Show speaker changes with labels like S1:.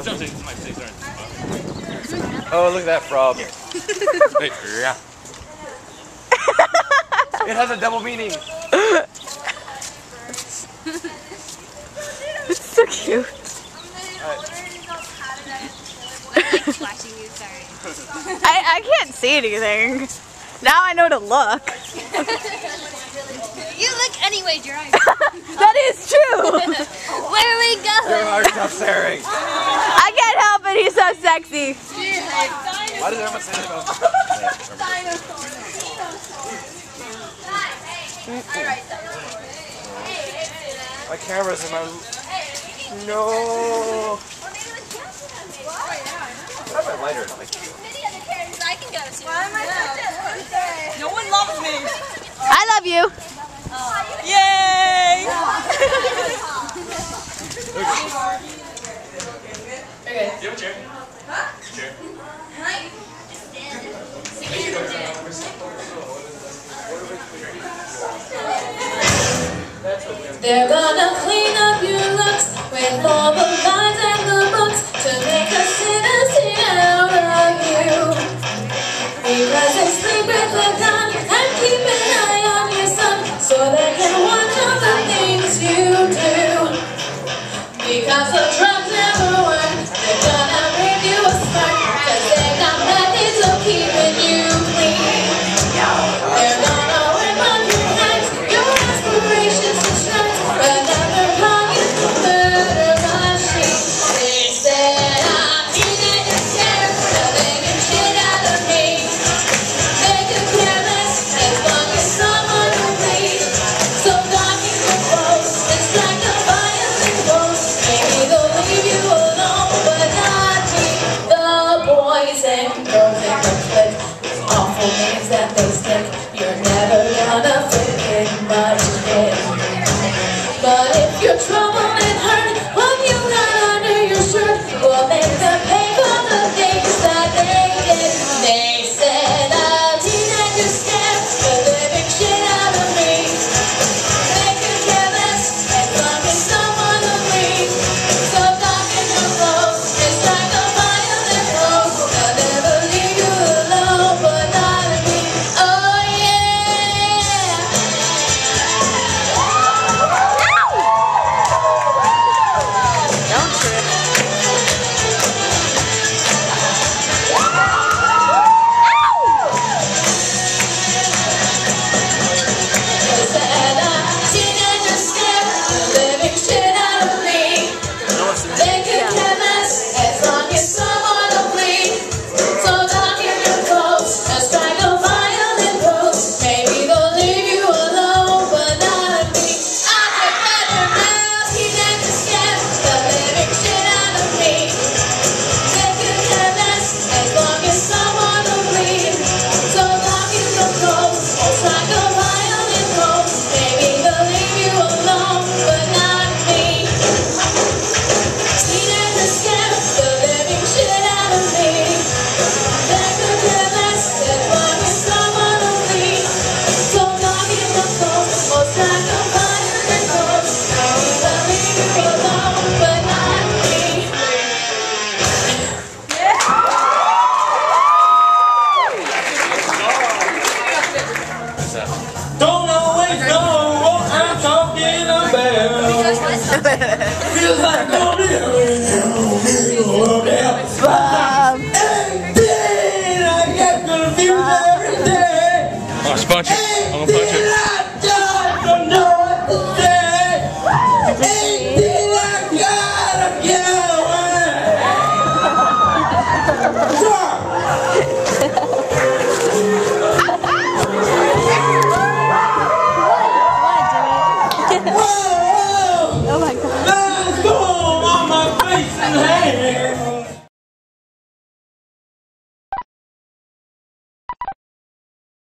S1: Oh, look at that frog. Wait, yeah. It has a double meaning.
S2: It's so cute. I can't see anything. Now I know to look.
S3: You look anyway, Gerard.
S2: That is true.
S3: Where we go?
S1: Gerard, stop staring.
S2: I can't help it. He's so sexy.
S1: Why does everyone say that about my camera's in my... No! I have my lighter in my queue.
S4: No one loves me.
S2: I love you.
S4: Yay!
S1: Okay. Do you have a chair? Huh? Chair.
S5: They're gonna clean up your looks with all the lines and the books to make a citizen out of you. Because they sleep with the gun and keep an eye on your son so they can watch all the things you do. Because the drugs never work, they're gonna make you a spark because they got methods of keeping you clean. They're gonna whip on your hands, your aspirations to shine, but never call you the murder machine. They said I'm teenage scared, but they can shit out of me. They could care less as long as someone will bleed. So dock in your clothes and strike a violent pose. Maybe they'll leave you alone, but not me. The boys and girls in the clique, these awful names that they stick. You're never gonna fit in much shit. But if you're troubled and hurt, what you got under your shirt will make them pay for the things that they did. They said a teenager's scared the living shit out of me. They could care less as long as someone will leave. So dock in your clothes and strike a violent pose. They'll never leave you alone, but not me. Oh yeah.
S2: Don't trip.
S5: They said a teenager's scared the living shit out of me. They could care less as long as someone will bleed. So dock in your clothes and strike a violent pose. Maybe they'll leave you alone, but not me. I get better now. Teenagers scared the living shit out of me. They could care less as long as someone will bleed. So dock in your clothes and strike a violent pose. Maybe they'll leave you alone, but not me. Teenagers scared the living shit out of me. They could care less as long as someone will bleed. So dock in your clothes or strike a violent pose. Maybe they'll leave you alone, but not me.
S6: Don't always know what I'm talking about. Feels like I'm
S2: Bob.
S6: I get confused every day.
S1: Watch, punch it. I'm gonna punch it.